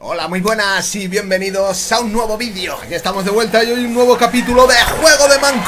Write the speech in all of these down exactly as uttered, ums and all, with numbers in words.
Hola, muy buenas y bienvenidos a un nuevo vídeo. Aquí estamos de vuelta y hoy un nuevo capítulo de Juego de Manco.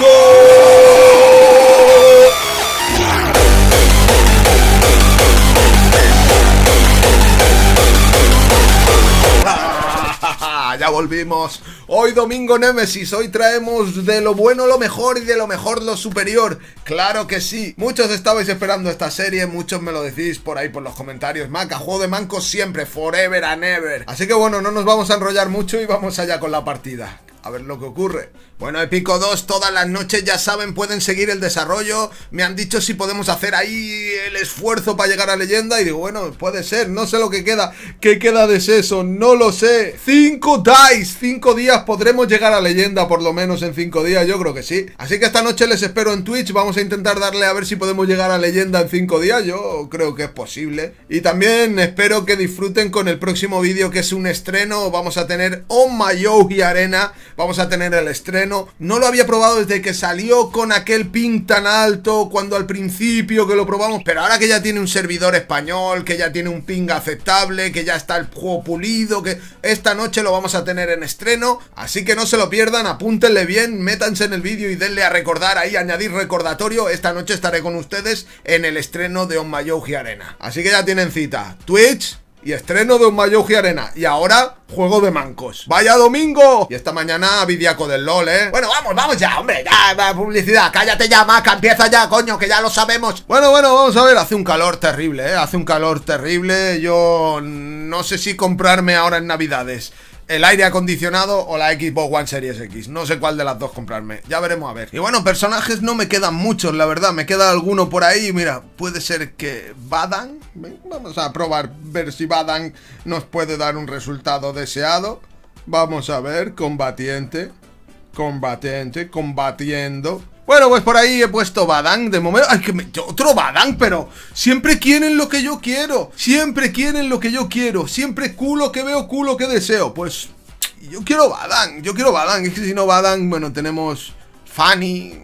Ya volvimos. Hoy domingo Némesis. Hoy traemos de lo bueno lo mejor y de lo mejor lo superior. Claro que sí. Muchos estabais esperando esta serie. Muchos me lo decís por ahí por los comentarios. Maca, Juego de Manco siempre, forever and ever. Así que bueno, no nos vamos a enrollar mucho y vamos allá con la partida. A ver lo que ocurre. Bueno, Épico dos, todas las noches, ya saben, pueden seguir el desarrollo. Me han dicho si podemos hacer ahí el esfuerzo para llegar a leyenda. Y digo, bueno, puede ser, no sé lo que queda. ¿Qué queda de eso? No lo sé. Cinco dice, cinco días, podremos llegar a leyenda por lo menos en cinco días, yo creo que sí. Así que esta noche les espero en Twitch. Vamos a intentar darle a ver si podemos llegar a leyenda en cinco días. Yo creo que es posible. Y también espero que disfruten con el próximo vídeo, que es un estreno. Vamos a tener Onmyoji Arena. Vamos a tener el estreno. No lo había probado desde que salió con aquel ping tan alto, cuando al principio que lo probamos, pero ahora que ya tiene un servidor español, que ya tiene un ping aceptable, que ya está el juego pulido, que esta noche lo vamos a tener en estreno. Así que no se lo pierdan, apúntenle bien, métanse en el vídeo y denle a recordar ahí, añadir recordatorio. Esta noche estaré con ustedes en el estreno de Onmyoji Arena. Así que ya tienen cita, Twitch y estreno de Onmyoji Arena. Y ahora, Juego de Mancos. ¡Vaya domingo! Y esta mañana, Vidiaco del LOL, ¿eh? Bueno, vamos, vamos ya, hombre. Ya, ya, publicidad. Cállate ya, Maca. Empieza ya, coño, que ya lo sabemos. Bueno, bueno, vamos a ver. Hace un calor terrible, ¿eh? Hace un calor terrible. Yo no sé si comprarme ahora en Navidades el aire acondicionado o la Xbox One Series X. No sé cuál de las dos comprarme. Ya veremos a ver. Y bueno, personajes no me quedan muchos, la verdad. Me queda alguno por ahí. Mira, puede ser que Badan. Vamos a probar, ver si Badan nos puede dar un resultado deseado. Vamos a ver. Combatiente. Combatiente. Combatiendo. Bueno, pues por ahí he puesto Badan de momento. ¡Ay, que me... otro Badan! Pero siempre quieren lo que yo quiero. Siempre quieren lo que yo quiero. Siempre culo que veo, culo que deseo. Pues yo quiero Badan. Yo quiero Badan. Es que si no Badan, bueno, tenemos Fanny.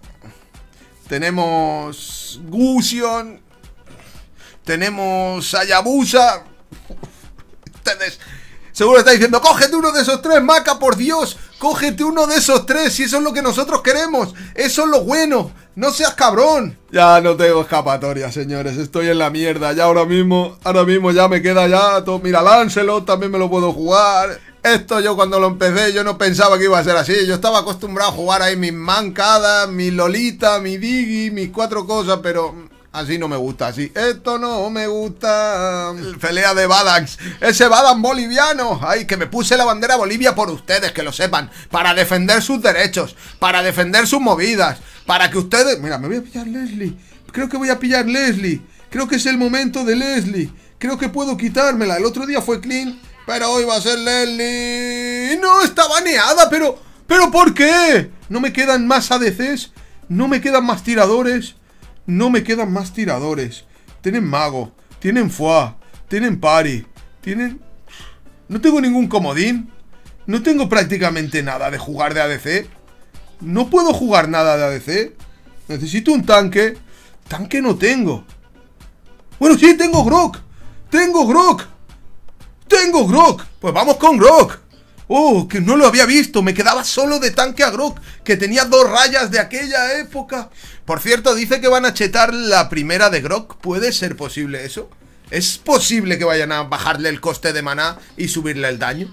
Tenemos Gusion. Tenemos Hayabusa. Ustedes seguro está diciendo, cógete uno de esos tres, Maca, por Dios. Cógete uno de esos tres, si eso es lo que nosotros queremos. Eso es lo bueno. No seas cabrón. Ya no tengo escapatoria, señores. Estoy en la mierda. Ya ahora mismo, ahora mismo ya me queda ya todo. Mira, Lancelot también me lo puedo jugar. Esto yo cuando lo empecé, yo no pensaba que iba a ser así. Yo estaba acostumbrado a jugar ahí mis mancadas, mi Lolita, mi Digi, mis cuatro cosas, pero así no me gusta, así. Esto no me gusta. Pelea de Badans. Ese Badan boliviano. Ay, que me puse la bandera Bolivia por ustedes, que lo sepan. Para defender sus derechos. Para defender sus movidas. Para que ustedes... Mira, me voy a pillar Leslie. Creo que voy a pillar Leslie. Creo que es el momento de Leslie. Creo que puedo quitármela. El otro día fue Clean, pero hoy va a ser Leslie. No, está baneada, pero... ¿Pero por qué? No me quedan más A D Cs. No me quedan más tiradores. No me quedan más tiradores. Tienen mago, tienen foie, tienen pari, tienen... No tengo ningún comodín. No tengo prácticamente nada de jugar de A D C. No puedo jugar nada de A D C. Necesito un tanque. Tanque no tengo. Bueno, sí, tengo Grok. Tengo Grok. Tengo Grok. Pues vamos con Grok. Oh, que no lo había visto. Me quedaba solo de tanque a Grok, que tenía dos rayas de aquella época. Por cierto, dice que van a chetar la primera de Grok. ¿Puede ser posible eso? ¿Es posible que vayan a bajarle el coste de maná y subirle el daño?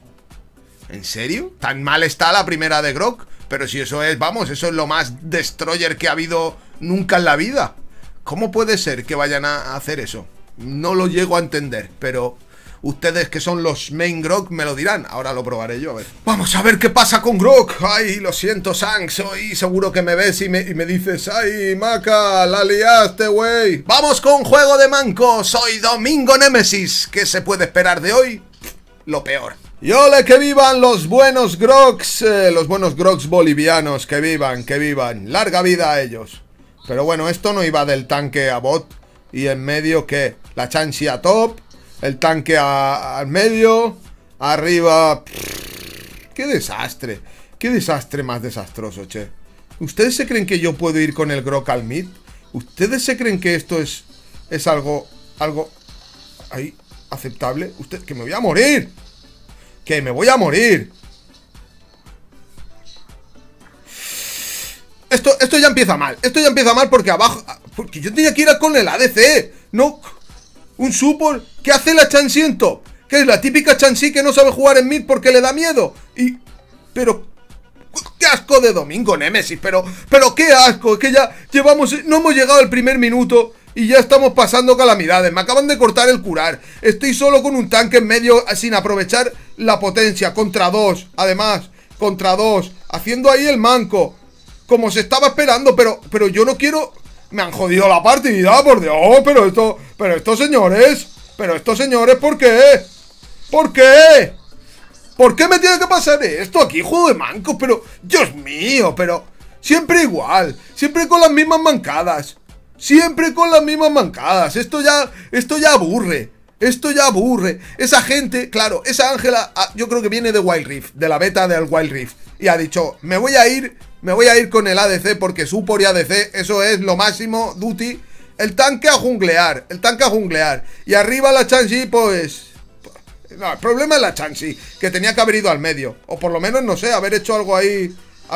¿En serio? ¿Tan mal está la primera de Grok? Pero si eso es, vamos, eso es lo más destroyer que ha habido nunca en la vida. ¿Cómo puede ser que vayan a hacer eso? No lo llego a entender, pero... ustedes que son los main Grok me lo dirán. Ahora lo probaré yo, a ver. Vamos a ver qué pasa con Grok. Ay, lo siento, Shanks. Hoy seguro que me ves y me, y me dices, ay, Maca, la liaste, güey. Vamos con Juego de Manco. Soy Domingo Némesis. ¿Qué se puede esperar de hoy? Lo peor. Y ole, que vivan los buenos Groks. eh, Los buenos Groks bolivianos. Que vivan, que vivan. Larga vida a ellos. Pero bueno, esto no iba del tanque a bot. Y en medio, ¿qué? La Chansey a top. El tanque a, al medio. Arriba. Pff, ¡qué desastre! ¡Qué desastre más desastroso, che! ¿Ustedes se creen que yo puedo ir con el Grok al mid? ¿Ustedes se creen que esto es... es algo... algo... ahí... aceptable? ¿Usted? ¡Que me voy a morir! Que me voy a morir. Esto, esto ya empieza mal. Esto ya empieza mal porque abajo... Porque yo tenía que ir con el A D C. No... Un support. ¿Qué hace la Chansey en top? Que es la típica Chansey que no sabe jugar en mid porque le da miedo. Y... Pero... ¡Qué asco de Domingo Nemesis! Pero... Pero qué asco. Es que ya llevamos... No hemos llegado al primer minuto y ya estamos pasando calamidades. Me acaban de cortar el curar. Estoy solo con un tanque en medio sin aprovechar la potencia. Contra dos. Además. Contra dos. Haciendo ahí el manco. Como se estaba esperando. Pero... Pero yo no quiero... Me han jodido la partida, por Dios. Pero esto... Pero estos señores... Pero estos señores, ¿por qué? ¿Por qué? ¿Por qué me tiene que pasar esto aquí? Juego de mancos, pero... Dios mío, pero... Siempre igual. Siempre con las mismas mancadas. Siempre con las mismas mancadas. Esto ya... Esto ya aburre. Esto ya aburre. Esa gente... Claro, esa Ángela... Yo creo que viene de Wild Rift. De la beta del Wild Rift. Y ha dicho... Me voy a ir... Me voy a ir con el A D C porque support y A D C, eso es lo máximo, duty. El tanque a junglear, el tanque a junglear. Y arriba la Chansey, pues... No, el problema es la Chansey, que tenía que haber ido al medio. O por lo menos, no sé, haber hecho algo ahí,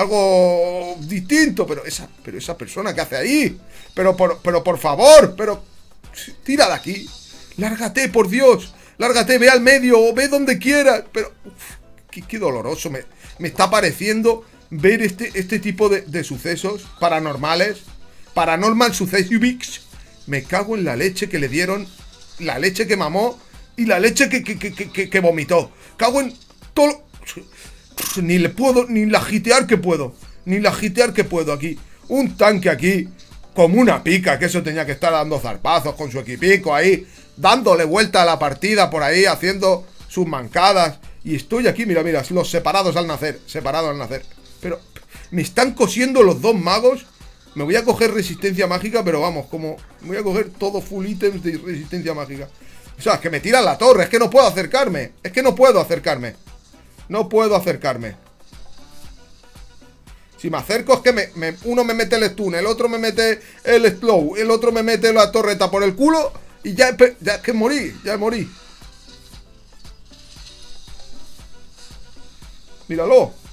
algo distinto. Pero esa, pero esa persona que hace ahí... Pero por, pero por favor, pero... Tira de aquí. Lárgate, por Dios. Lárgate, ve al medio o ve donde quieras. Pero... Uf, qué, qué doloroso me, me está pareciendo... Ver este, este tipo de, de sucesos paranormales. Paranormal sucesos. Me cago en la leche que le dieron. La leche que mamó. Y la leche que, que, que, que, que vomitó. Cago en todo. Ni le puedo, ni la gitear que puedo. Ni la gitear que puedo aquí. Un tanque aquí. Como una pica. Que eso tenía que estar dando zarpazos con su equipico ahí. Dándole vuelta a la partida por ahí. Haciendo sus mancadas. Y estoy aquí, mira, mira. Los separados al nacer. Separados al nacer. Pero me están cosiendo los dos magos. Me voy a coger resistencia mágica, pero vamos, como... Me voy a coger todo full ítems de resistencia mágica. O sea, es que me tiran la torre. Es que no puedo acercarme. Es que no puedo acercarme. No puedo acercarme. Si me acerco es que me, me, uno me mete el stun, el otro me mete el slow, el otro me mete la torreta por el culo. Y ya, ya es que morí, ya morí. Míralo.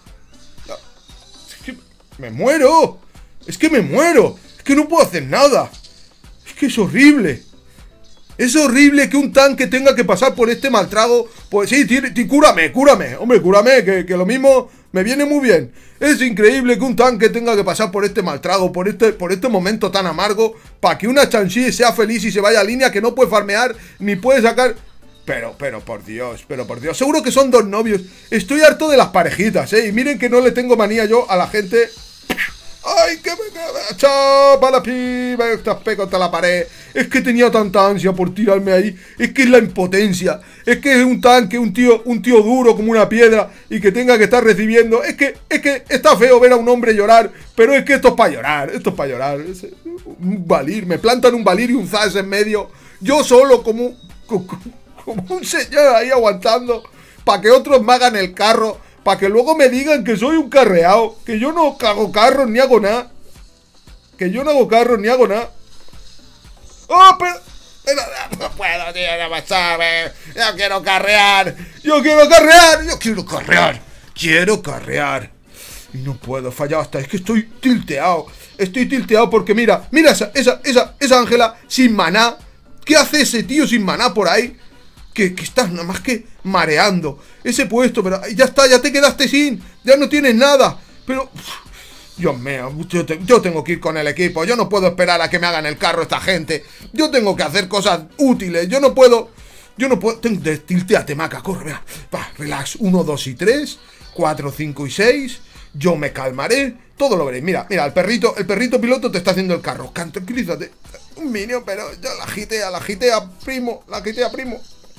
¡Me muero! ¡Es que me muero! ¡Es que no puedo hacer nada! ¡Es que es horrible! Es horrible que un tanque tenga que pasar por este mal trago. Pues sí, tí, tí, cúrame, cúrame. Hombre, cúrame, que, que lo mismo me viene muy bien. Es increíble que un tanque tenga que pasar por este mal trago, por este, por este momento tan amargo, para que una Chansey sea feliz y se vaya a línea, que no puede farmear, ni puede sacar... Pero, pero, por Dios, pero por Dios. Seguro que son dos novios. Estoy harto de las parejitas, ¿eh? Y miren que no le tengo manía yo a la gente... ¡Ay, que me queda! ¡Chapa la piba! Estaspé contra la pared. Es que tenía tanta ansia por tirarme ahí. Es que es la impotencia. Es que es un tanque, un tío, un tío duro como una piedra y que tenga que estar recibiendo. Es que, es que está feo ver a un hombre llorar. Pero es que esto es para llorar. Esto es para llorar. Es un Valir. Me plantan un Valir y un Zas en medio. Yo solo como, como, como un señor ahí aguantando. Para que otros me hagan el carro. Para que luego me digan que soy un carreado. Que yo no hago carros ni hago nada. Que yo no hago carros ni hago nada. ¡Oh, pero! pero no puedo, tío, no me sabe. Yo quiero carrear. Yo quiero carrear. Yo quiero carrear. Quiero carrear. Y no puedo, fallado hasta. Es que estoy tilteado. Estoy tilteado porque mira, mira esa, esa, esa, esa Ángela sin maná. ¿Qué hace ese tío sin maná por ahí? Que, que estás nada más que mareando ese puesto, pero ya está, ya te quedaste sin, ya no tienes nada. Pero, Dios mío, yo, te, yo tengo que ir con el equipo. Yo no puedo esperar a que me hagan el carro esta gente. Yo tengo que hacer cosas útiles. Yo no puedo, yo no puedo. Tilteate, Maca, corre, vea. Va, relax, uno, dos y tres, cuatro, cinco y seis. Yo me calmaré, todo lo veréis. Mira, mira, el perrito, el perrito piloto te está haciendo el carro. Tranquilízate. Un minion, pero yo la gitea, la gitea, primo, la gitea, primo.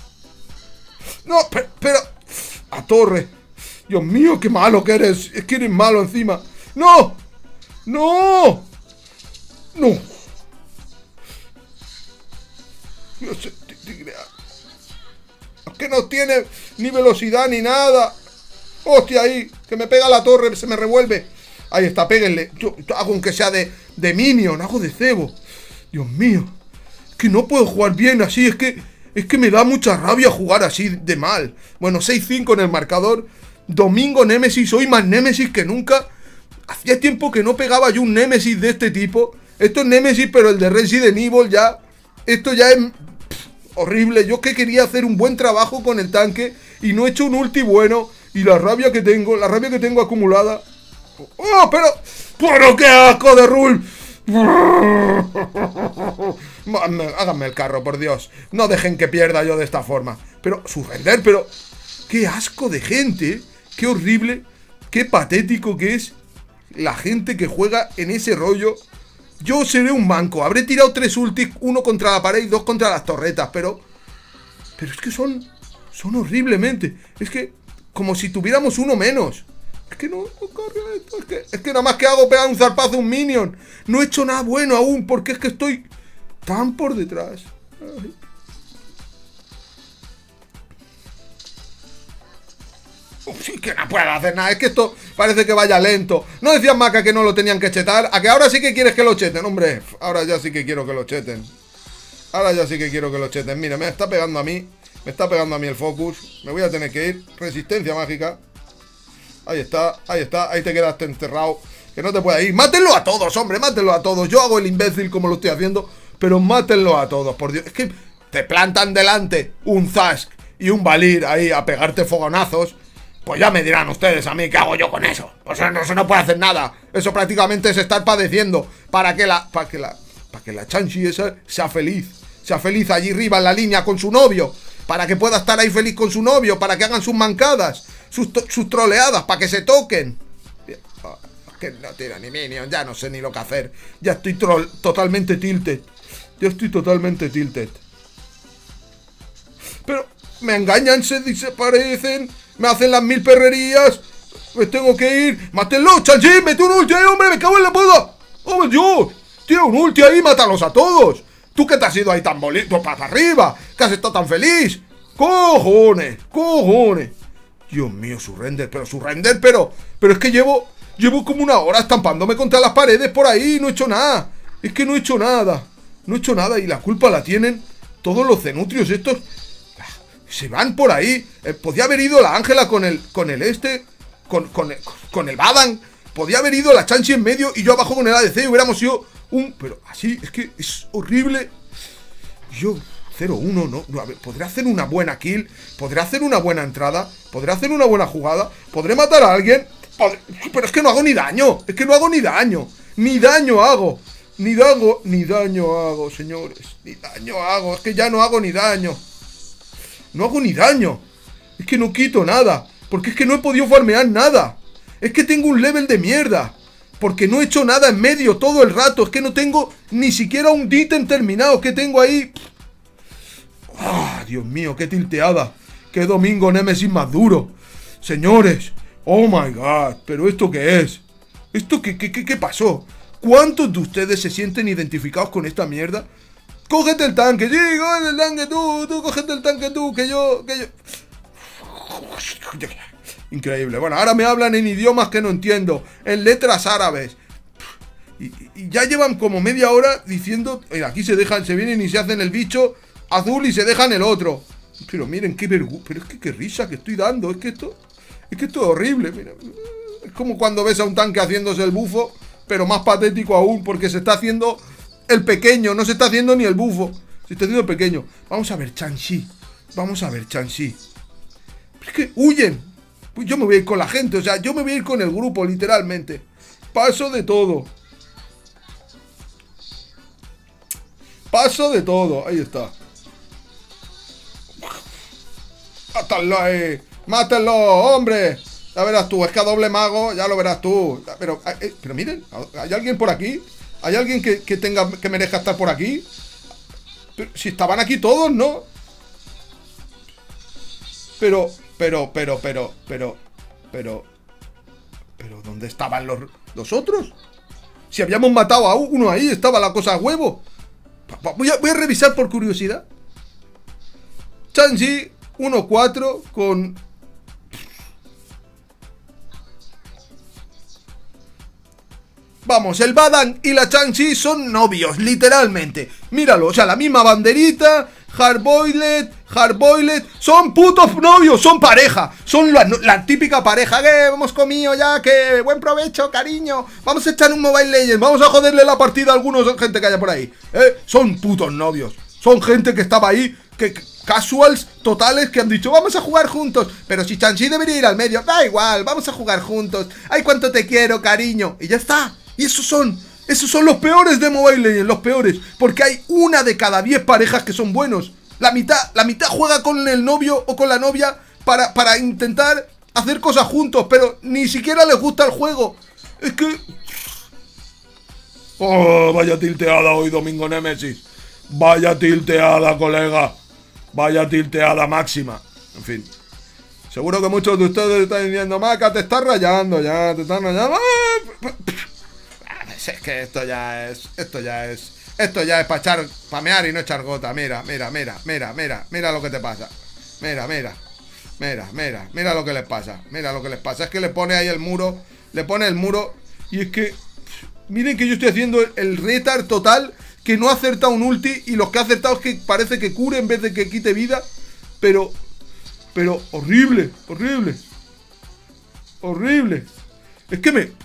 No, pero, pero... A torre. Dios mío, qué malo que eres. Es que eres malo encima. ¡No! ¡No! ¡No! No sé, es que no tiene ni velocidad ni nada. ¡Hostia, ahí! Que me pega la torre, se me revuelve. Ahí está, péguenle. Yo hago aunque sea de, de minion, hago de cebo. Dios mío. Es que no puedo jugar bien así, es que... Es que me da mucha rabia jugar así de mal. Bueno, seis cinco en el marcador. Domingo Némesis, hoy más Némesis que nunca. Hacía tiempo que no pegaba yo un Némesis de este tipo. Esto es Némesis, pero el de Resident Evil ya... Esto ya es... Pff, horrible. Yo que quería hacer un buen trabajo con el tanque y no he hecho un ulti bueno. Y la rabia que tengo, la rabia que tengo acumulada... ¡Oh, pero! ¡Pero qué asco de Rule! Háganme el carro, por Dios. No dejen que pierda yo de esta forma. Pero, su render, pero... ¡Qué asco de gente! ¡Qué horrible! ¡Qué patético que es la gente que juega en ese rollo! Yo seré un manco. Habré tirado tres ultis, uno contra la pared y dos contra las torretas, pero... Pero es que son... Son horriblemente. Es que... Como si tuviéramos uno menos. Es que no, no corre esto. Es que, es que nada más que hago pegar un zarpazo a un minion. No he hecho nada bueno aún, porque es que estoy tan por detrás. Ay. Uf, sí que no puedo hacer nada. Es que esto parece que vaya lento. ¿No decían Maca que no lo tenían que chetar? ¿A que ahora sí que quieres que lo cheten? Hombre, ahora ya sí que quiero que lo cheten. Ahora ya sí que quiero que lo cheten. Mira, me está pegando a mí. Me está pegando a mí el focus. Me voy a tener que ir. Resistencia mágica. Ahí está, ahí está. Ahí te quedaste encerrado. Que no te puedas ir. Mátenlo a todos, hombre. Mátenlo a todos. Yo hago el imbécil como lo estoy haciendo. Pero mátenlo a todos, por Dios. Es que te plantan delante un Zask y un Valir ahí a pegarte fogonazos. Pues ya me dirán ustedes a mí qué hago yo con eso. O sea, no, eso no puede hacer nada. Eso prácticamente es estar padeciendo. Para que la... Para que la... Para que la Chanchi esa sea feliz. Sea feliz allí arriba en la línea con su novio. Para que pueda estar ahí feliz con su novio. Para que hagan sus mancadas. Sus, sus troleadas. Para que se toquen. Oh, que no tira ni minion. Ya no sé ni lo que hacer. Ya estoy troll, totalmente tilted. Ya estoy totalmente tilted. Pero me engañan, se desaparecen. Me hacen las mil perrerías. Me tengo que ir. ¡Mátenlo, Chanchi! ¡Mete un ulti ahí, hombre! ¡Me cago en la puta! ¡Oh, Dios! ¡Tira un ulti ahí! ¡Mátalos a todos! ¿Tú que te has ido ahí tan bonito para arriba? ¿Que has estado tan feliz? ¡Cojones! ¡Cojones! Dios mío, su render, pero su render, pero... Pero es que llevo... Llevo como una hora estampándome contra las paredes por ahí. No he hecho nada. Es que no he hecho nada. No he hecho nada y la culpa la tienen todos los cenutrios estos. Se van por ahí. Eh, podía haber ido la Ángela con el... Con el este... Con, con, el, con el Badan. Podía haber ido la Chanchi en medio y yo abajo con el A D C y hubiéramos sido un... Pero así, es que es horrible. Yo... cero uno, ¿no? no a ver, podré hacer una buena kill. Podré hacer una buena entrada. Podré hacer una buena jugada. Podré matar a alguien. Podré, pero es que no hago ni daño. Es que no hago ni daño. Ni daño hago. Ni daño, ni daño hago, señores. Ni daño hago. Es que ya no hago ni daño. No hago ni daño. Es que no quito nada. Porque es que no he podido farmear nada. Es que tengo un level de mierda. Porque no he hecho nada en medio todo el rato. Es que no tengo ni siquiera un ítem terminado. Que tengo ahí... ¡Ah, Dios mío, qué tilteada! ¡Qué domingo Némesis más duro! Señores, oh my god, ¿pero esto qué es? ¿Esto qué, qué, qué, qué pasó? ¿Cuántos de ustedes se sienten identificados con esta mierda? ¡Cógete el tanque! ¡Sí, cógete el tanque tú! ¡Tú, cógete el tanque tú! ¡Que yo, que yo! Increíble. Bueno, ahora me hablan en idiomas que no entiendo. En letras árabes. Y, y ya llevan como media hora diciendo... Mira, aquí se dejan, se vienen y se hacen el bicho... azul y se dejan el otro. Pero miren qué vergüenza. Pero es que qué risa que estoy dando. Es que esto... Es que esto es horrible. Mira. Es como cuando ves a un tanque haciéndose el bufo. Pero más patético aún. Porque se está haciendo el pequeño. No se está haciendo ni el bufo. Se está haciendo el pequeño. Vamos a ver Chanchi. Vamos a ver Chanchi. Es que huyen. Pues yo me voy a ir con la gente. O sea, yo me voy a ir con el grupo, literalmente. Paso de todo. Paso de todo. Ahí está. ¡Mátalo ahí! ¡Mátalo, hombre! Ya verás tú, es que a doble mago, ya lo verás tú. Pero, eh, pero miren, ¿hay alguien por aquí? ¿Hay alguien que, que tenga, que merezca estar por aquí? Pero, si estaban aquí todos, ¿no? Pero, pero, pero, pero, pero, pero, pero, ¿dónde estaban los, los otros? Si habíamos matado a uno ahí, estaba la cosa a huevo. Voy a, voy a revisar por curiosidad. Chanchi uno cuatro con... Vamos, el Badan y la Chanchi son novios, literalmente. Míralo, o sea, la misma banderita, Hardboiled, Hardboiled. Son putos novios, son pareja. Son la, la típica pareja. Que hemos comido ya, que buen provecho, cariño. Vamos a echar un Mobile Legends. Vamos a joderle la partida a algunos gente que haya por ahí. ¿Eh? Son putos novios. Son gente que estaba ahí, que casuals totales que han dicho, vamos a jugar juntos. Pero si Chanchi debería ir al medio, da igual, vamos a jugar juntos. Ay, cuánto te quiero, cariño. Y ya está. Y esos son... Esos son los peores de Mobile Legends, los peores. Porque hay una de cada diez parejas que son buenos. La mitad, la mitad juega con el novio o con la novia para, para intentar hacer cosas juntos, pero ni siquiera les gusta el juego. Es que... Oh, vaya tilteada hoy, Domingo Nemesis. Vaya tilteada, colega. Vaya tilteada máxima. En fin. Seguro que muchos de ustedes están diciendo, Maca, te estás rayando ya, te estás rayando. Es que esto ya es, esto ya es, esto ya es para echar, pamear y no echar gota. Mira, mira, mira, mira, mira, mira lo que te pasa. Mira, mira, mira, mira, mira lo que les pasa. Mira lo que les pasa. Es que le pone ahí el muro, le pone el muro y es que, miren que yo estoy haciendo el, el retard total, que no ha acertado un ulti y los que ha acertado es que parece que cure en vez de que quite vida. Pero, pero horrible, horrible, horrible. Es que me...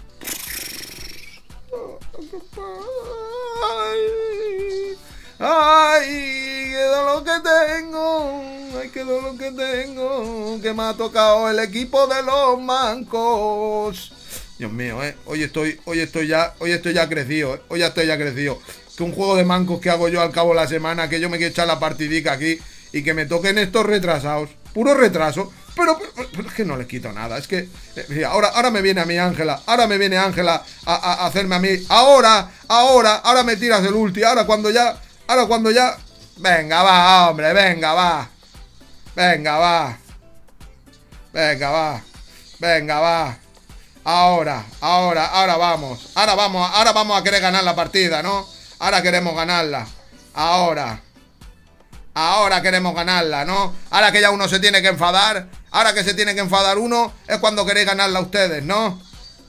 Ay, ay, qué dolor que tengo, ay, qué dolor que tengo, que me ha tocado el equipo de los mancos. Dios mío, eh, hoy estoy, hoy estoy ya, hoy estoy ya crecido, eh. Hoy ya estoy ya crecido. Que un juego de mancos que hago yo al cabo de la semana, que yo me quiero echar la partidica aquí y que me toquen estos retrasados, puro retraso. Pero, pero, pero es que no les quito nada. Es que eh, ahora, ahora me viene a mí Ángela. Ahora me viene Ángela a, a, a hacerme a mí. Ahora, ahora, ahora me tiras el ulti. Ahora cuando ya, ahora cuando ya. Venga, va, hombre, venga, va. Venga, va. Venga, va. Venga, va. Ahora, ahora, ahora vamos. Ahora vamos, ahora vamos a querer ganar la partida, ¿no? Ahora queremos ganarla. Ahora. Ahora queremos ganarla, ¿no? Ahora que ya uno se tiene que enfadar. Ahora que se tiene que enfadar uno, es cuando queréis ganarla ustedes, ¿no?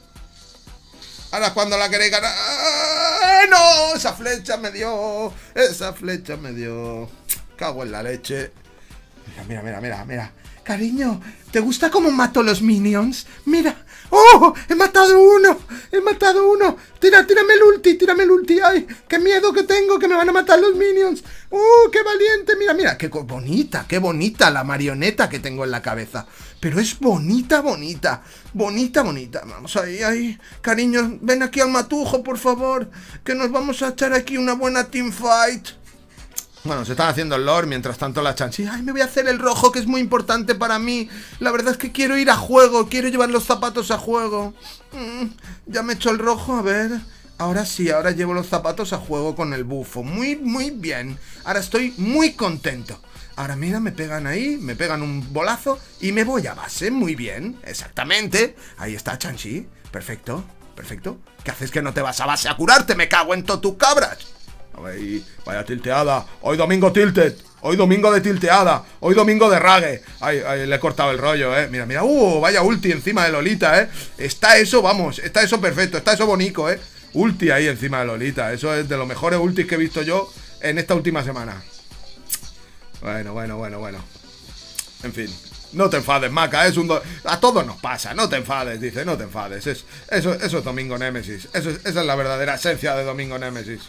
Ahora es cuando la queréis ganar. ¡Ah, no! Esa flecha me dio. Esa flecha me dio. Cago en la leche. Mira, mira, mira, mira. Cariño, ¿te gusta cómo mato los minions? Mira. ¡Oh! ¡He matado uno! ¡He matado uno! ¡Tira, tírame el ulti! ¡Tírame el ulti! ¡Ay! ¡Qué miedo que tengo! ¡Que me van a matar los minions! ¡Uh! ¡Qué valiente! Mira, mira, qué bonita, qué bonita la marioneta que tengo en la cabeza. Pero es bonita, bonita. Bonita, bonita. Vamos ahí, ahí. Cariño, ven aquí al matujo, por favor. Que nos vamos a echar aquí una buena teamfight. Bueno, se están haciendo el lore, mientras tanto la Chanchi. Ay, me voy a hacer el rojo, que es muy importante para mí. La verdad es que quiero ir a juego, quiero llevar los zapatos a juego. mm, Ya me he hecho el rojo, a ver. Ahora sí, ahora llevo los zapatos a juego con el bufo. Muy, muy bien. Ahora estoy muy contento. Ahora mira, me pegan ahí, me pegan un bolazo y me voy a base. Muy bien, exactamente. Ahí está Chanchi, perfecto, perfecto. ¿Qué haces que no te vas a base a curarte? Me cago en todas tus cabras. Ay, vaya tilteada. Hoy domingo tilted. Hoy domingo de tilteada. Hoy domingo de rague. Ay, ay, le he cortado el rollo, eh. Mira, mira. Uh, vaya ulti encima de Lolita, eh. Está eso, vamos. Está eso perfecto. Está eso bonito, eh. Ulti ahí encima de Lolita. Eso es de los mejores ultis que he visto yo en esta última semana. Bueno, bueno, bueno, bueno. En fin. No te enfades, Maca. Es un do... A todos nos pasa. No te enfades, dice. No te enfades. Es... Eso, eso es Domingo Nemesis. Eso es... Esa es la verdadera esencia de Domingo Nemesis.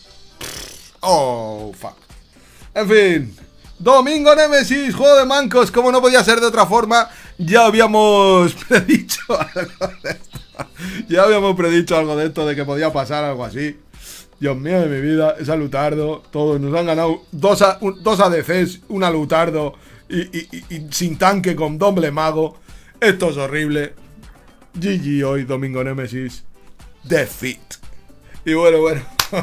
Oh, fuck. En fin, Domingo Nemesis, juego de mancos, como no podía ser de otra forma. Ya habíamos predicho algo de esto. Ya habíamos predicho algo de esto, de que podía pasar algo así. Dios mío de mi vida, esa Lutardo. Todos nos han ganado dos, a, un, dos A D Cs, una Lutardo y, y, y, y sin tanque con doble mago. Esto es horrible. G G hoy, Domingo Nemesis. Defeat. Y bueno, bueno.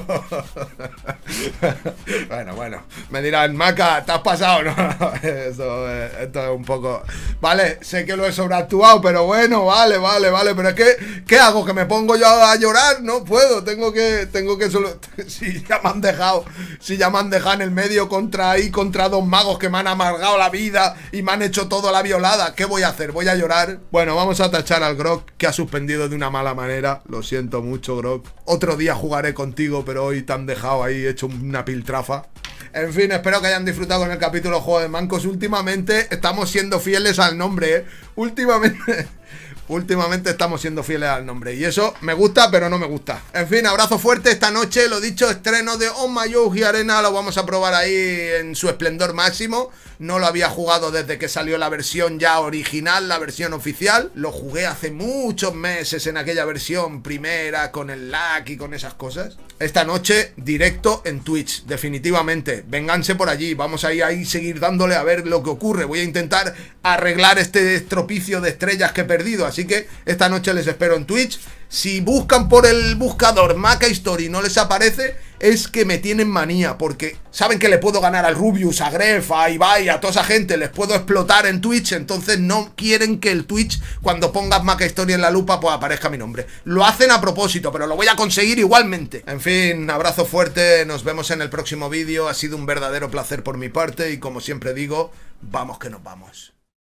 Bueno, bueno. Me dirán, Maca, ¿te has pasado? No, eso, esto es un poco... Vale, sé que lo he sobreactuado, pero bueno, vale, vale, vale. Pero es que, ¿qué hago? ¿Que me pongo yo a llorar? No puedo, tengo que... Tengo que solo... Si ya me han dejado... Si ya me han dejado en el medio contra ahí, contra dos magos que me han amargado la vida y me han hecho todo la violada. ¿Qué voy a hacer? ¿Voy a llorar? Bueno, vamos a tachar al Grog, que ha suspendido de una mala manera. Lo siento mucho, Grog. Otro día jugaré contigo, pero hoy te han dejado ahí hecho una piltrafa. En fin, espero que hayan disfrutado con el capítulo Juego de Mancos. Últimamente estamos siendo fieles al nombre, ¿eh? Últimamente... Últimamente estamos siendo fieles al nombre. Y eso me gusta, pero no me gusta. En fin, abrazo fuerte. Esta noche, lo dicho, estreno de On My Yogi Arena. Lo vamos a probar ahí en su esplendor máximo. No lo había jugado desde que salió la versión ya original, la versión oficial. Lo jugué hace muchos meses en aquella versión primera, con el lag y con esas cosas. Esta noche, directo en Twitch, definitivamente. Vénganse por allí. Vamos a ir ahí seguir dándole a ver lo que ocurre. Voy a intentar arreglar este estropicio de estrellas que he perdido. Así que esta noche les espero en Twitch. Si buscan por el buscador Maca History y no les aparece, es que me tienen manía, porque saben que le puedo ganar al Rubius, a Gref, a Ibai, a toda esa gente, les puedo explotar en Twitch, entonces no quieren que el Twitch, cuando pongas Maca History en la lupa, pues aparezca mi nombre. Lo hacen a propósito, pero lo voy a conseguir igualmente. En fin, abrazo fuerte, nos vemos en el próximo vídeo, ha sido un verdadero placer por mi parte y como siempre digo, vamos que nos vamos.